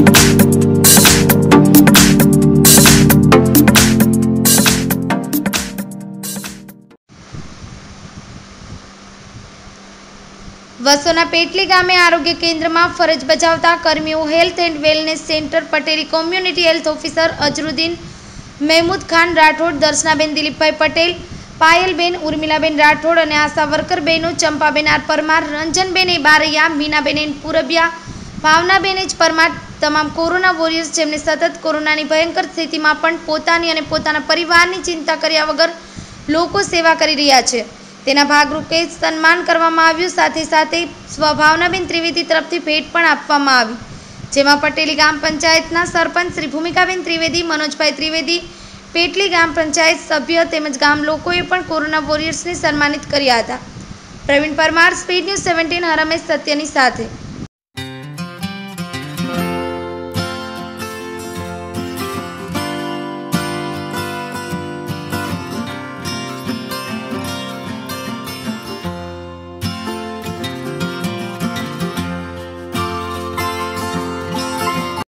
વસોના પેટલી ગામે આરોગ્ય કેન્દ્રમાં ફરજ બજાવતા કર્મીઓ health and wellness centre Pateli community health officer Azharuddin Mehmood Khan Rathod, Darshanaben Dilipbhai Patel, Payalben Urmilaben Rathod અને આશા વર્કર બહેનો Champaben R Parmar, Ranjanben A Baraiya, Minaben N Purbiya, Bhavnaben H Parmar તમામ કોરોના વોરિયર્સ જેમને સતત કોરોનાની ભયંકર સ્થિતિમાં પણ પોતાની અને પોતાના પરિવારની ચિંતા કર્યા વગર લોકો સેવા કરી રહ્યા છે, તેના ભાગરૂપે સન્માન કરવામાં આવ્યું। સાથે સાથે ભાવનાબેન ત્રિવેદી તરફથી ભેટ પણ આપવામાં આવી, જેમાં પટેલી ગ્રામ પંચાયતના સરપંચ શ્રી ભૂમિકાબેન ત્રિવેદી, મનોજભાઈ ત્રિવેદી, પેટલી ગ્રામ પંચાયત સભ્ય તેમજ ગામ લોકોએ પણ કોરોના વોરિયર્સને સન્માનિત કર્યા હતા। પ્રવીણ પરમાર, સ્પીડ ન્યૂઝ 17, હરમેશ સત્યની સાથે।